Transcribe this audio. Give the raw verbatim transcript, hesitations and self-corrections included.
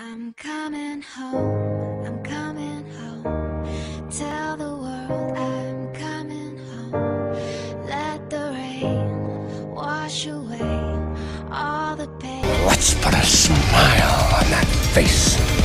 I'm coming home, I'm coming home. Tell the world I'm coming home. Let the rain wash away all the pain. Let's put a smile on that face.